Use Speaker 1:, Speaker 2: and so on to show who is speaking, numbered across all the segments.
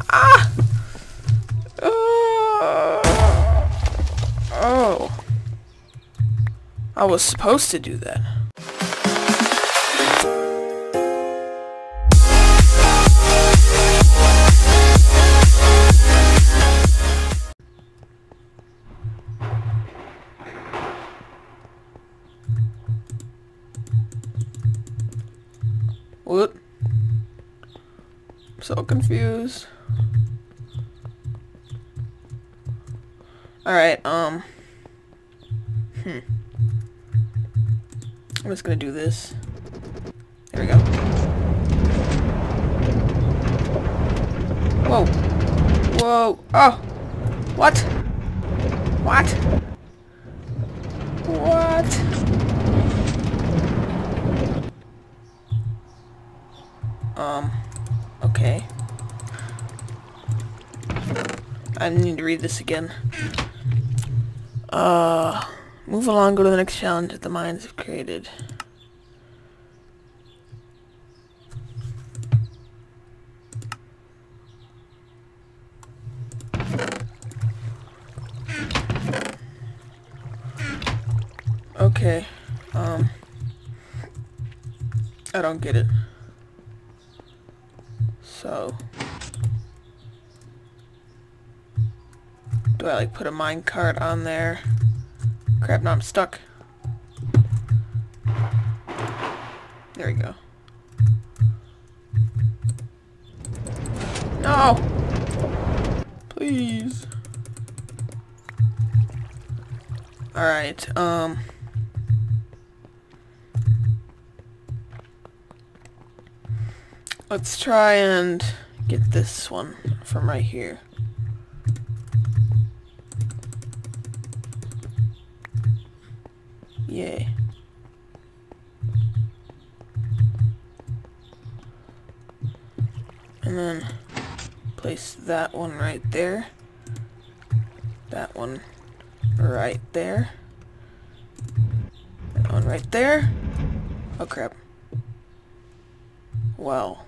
Speaker 1: Ah! Oh. I was supposed to do that. What? I'm so confused. Alright, I'm just gonna do this. There we go. Whoa. Whoa. Oh! What? What? What? Okay. I need to read this again. Move along, go to the next challenge that the Mayans have created. Okay, I don't get it. So, do I like put a minecart on there? Crap, now I'm stuck. There we go. No! Please. Alright, let's try and get this one from right here. Yay. And then place that one right there. That one right there. That one right there. Oh crap. Well.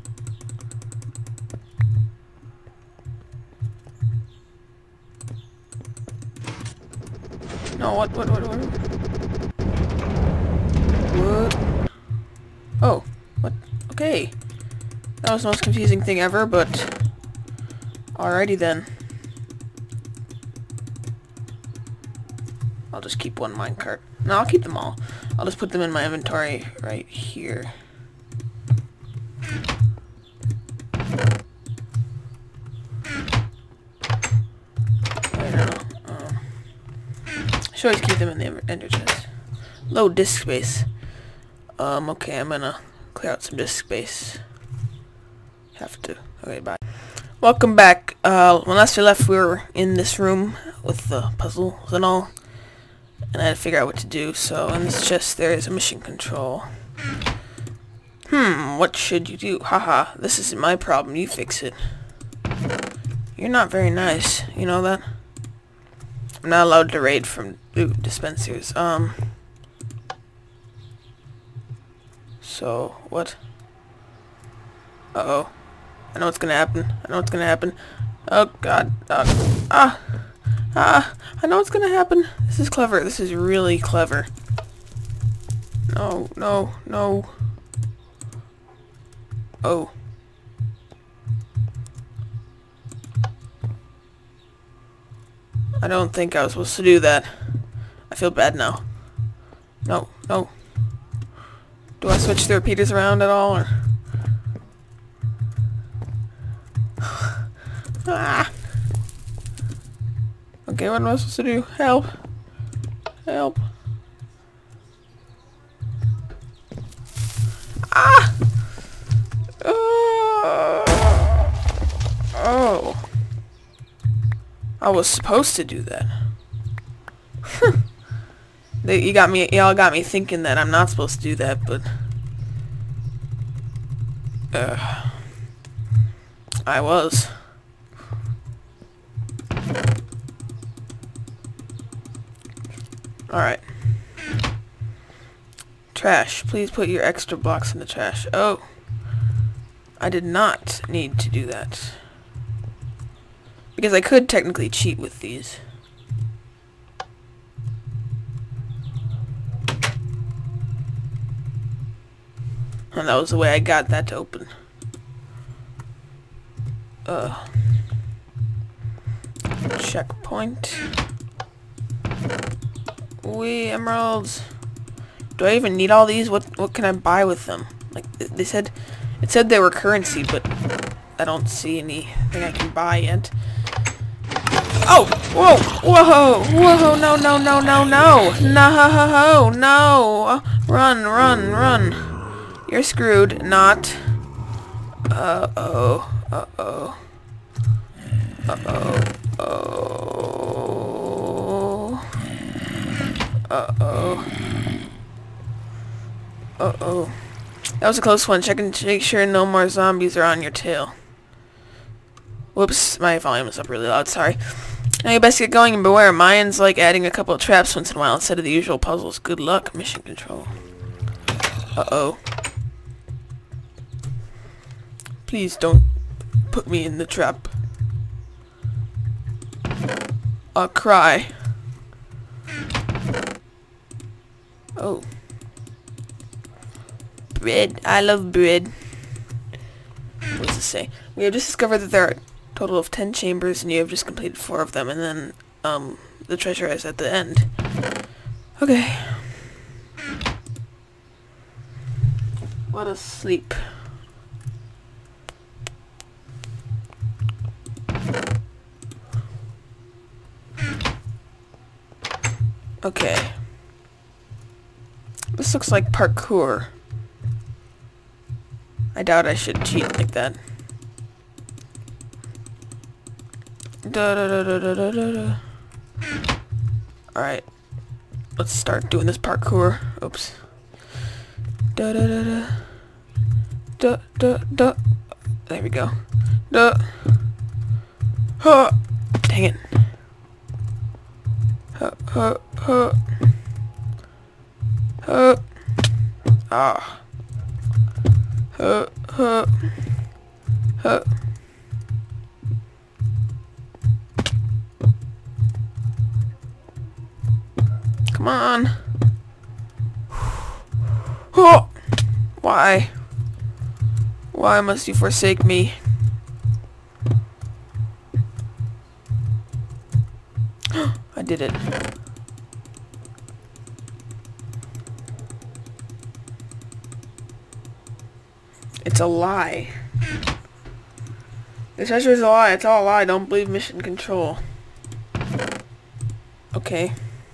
Speaker 1: No, what? What? Oh, what? Okay. That was the most confusing thing ever, but alrighty then. I'll just keep one minecart. No, I'll keep them all. I'll just put them in my inventory right here. Should always keep them in the ender chest. Low disk space. Okay, I'm gonna clear out some disk space. Have to. Okay, bye. Welcome back. When last we left, we were in this room with the puzzles and all, and I had to figure out what to do. So in this chest, there is a mission control. What should you do? Haha, this isn't my problem. You fix it. You're not very nice. You know that? I'm not allowed to raid from dispensers. So, what? Uh-oh. I know what's gonna happen. I know what's gonna happen. Oh, God. I know what's gonna happen. This is clever. This is really clever. No, no, no. Oh. I don't think I was supposed to do that. I feel bad now. No, no. Do I switch the repeaters around at all, or? Ah. Okay, what am I supposed to do? Help. Help. Ah! Oh. I was supposed to do that. Y'all got me thinking that I'm not supposed to do that, but I was. Alright. Trash. Please put your extra blocks in the trash. Oh. I did not need to do that. Because I could technically cheat with these. And that was the way I got that to open. Checkpoint. Wee, emeralds. Do I even need all these? What can I buy with them? Like, it said they were currency, but I don't see anything I can buy yet. Oh! Whoa! Whoa! Whoa! No! No! No! No! No! No! No! Run! Run! Run! You're screwed. Not. Uh-oh. Uh-oh. Uh-oh. Oh. Uh-oh. Uh-oh. That was a close one. Check and make sure no more zombies are on your tail. Whoops, my volume is up really loud, sorry. Now you best get going and beware. Mayans like adding a couple of traps once in a while instead of the usual puzzles. Good luck, mission control. Uh-oh. Please don't put me in the trap. I'll cry. Oh. Bread. I love bread. What does it say? We have just discovered that there are a total of 10 chambers and you have just completed 4 of them, and then, the treasure is at the end. Okay. Let us sleep. Okay. This looks like parkour. I doubt I should cheat like that. Alright. Let's start doing this parkour. Oops. There we go. Huh. Dang it. Ah. Come on. Oh. Why? Why must you forsake me? I did it. It's a lie. The treasure is a lie. It's all a lie. Don't believe mission control. Okay.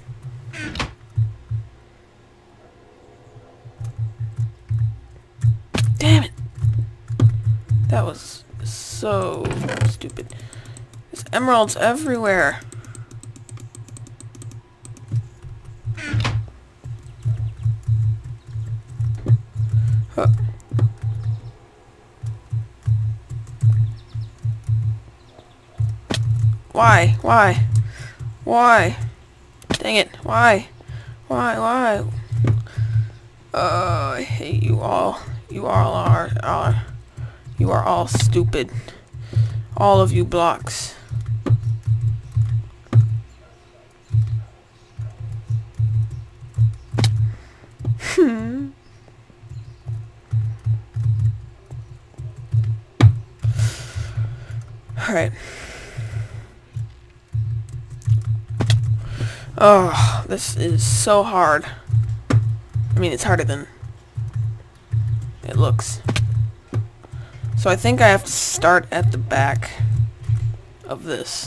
Speaker 1: Damn it. That was so stupid. There's emeralds everywhere. Huh. Why? Why? Why? Dang it. Why? Why? I hate you all. You all are. You are all stupid. All of you blocks. Alright. Oh, this is so hard. I mean, it's harder than it looks. So I think I have to start at the back of this.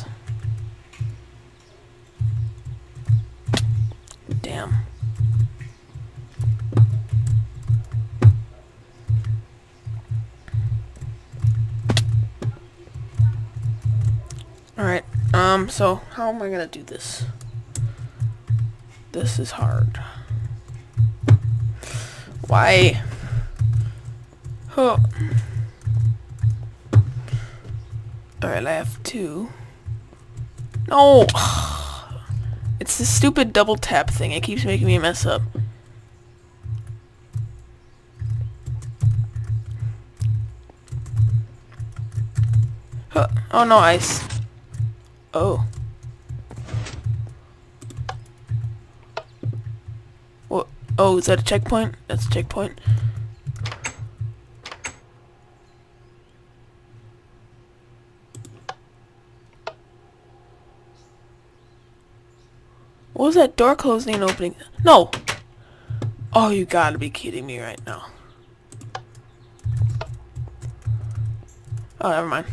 Speaker 1: Damn. Alright, so how am I gonna do this? This is hard. Why? Oh. Alright, I have 2. No! It's this stupid double tap thing. It keeps making me mess up. Oh no, ice. Oh. What? Oh, is that a checkpoint? That's a checkpoint. What was that door closing and opening? No! Oh, you gotta be kidding me right now. Oh, never mind.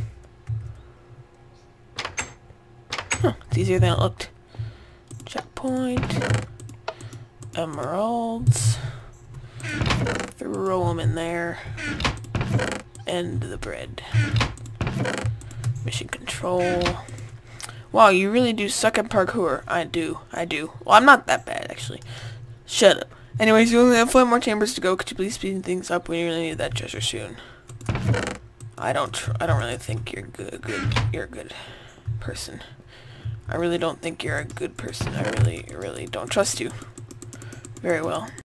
Speaker 1: Huh, it's easier than it looked. Checkpoint. Emeralds. Throw them in there. And the bread. Mission control. Wow, you really do suck at parkour. I do. Well, I'm not that bad, actually. Shut up. Anyways, you only have 4 more chambers to go. Could you please speed things up? We really need that treasure soon. I don't really think you're you're a good person. I really don't think you're a good person. I really don't trust you very well.